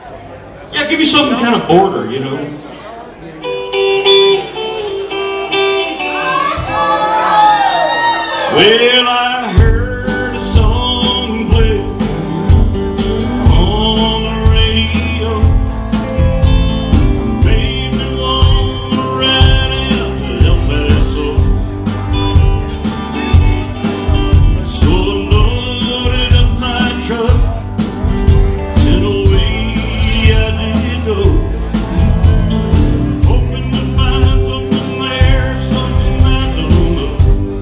Yeah, give me something kind of border, you know. Well, I heard a song play on the radio. Made me want to ride out to El Paso. So I loaded up my truck and away I did go, hoping to find something there, something I don't know.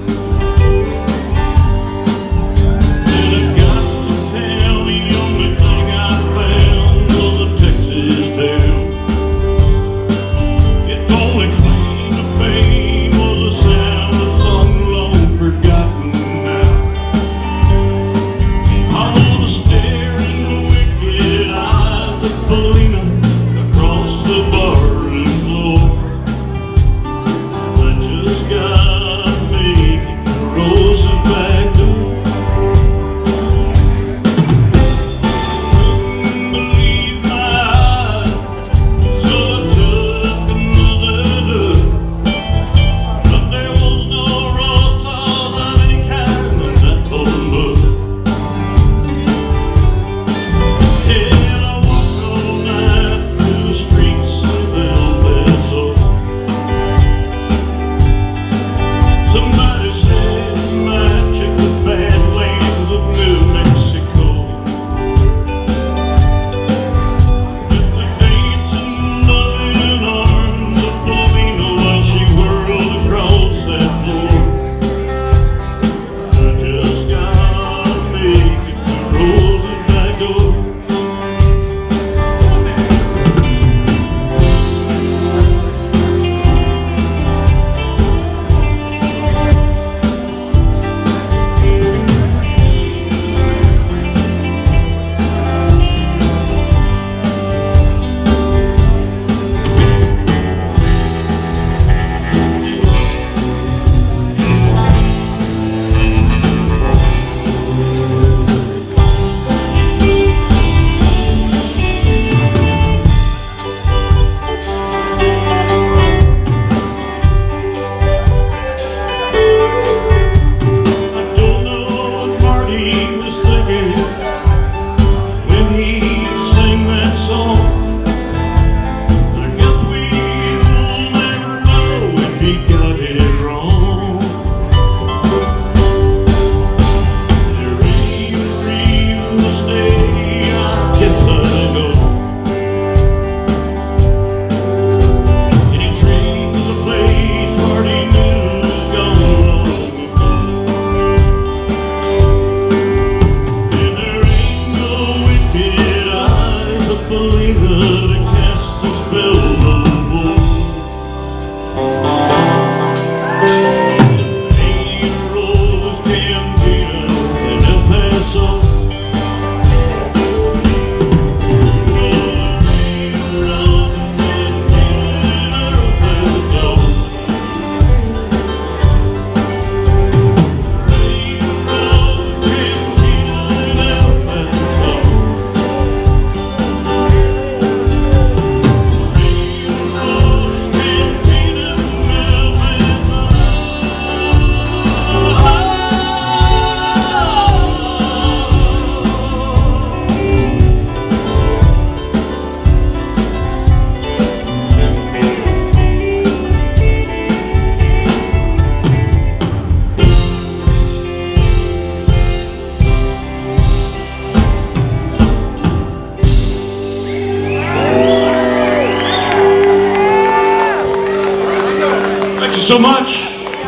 So much.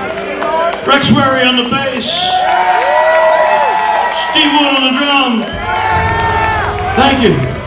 Rex Wary on the bass, Steve Wood on the drum. Thank you.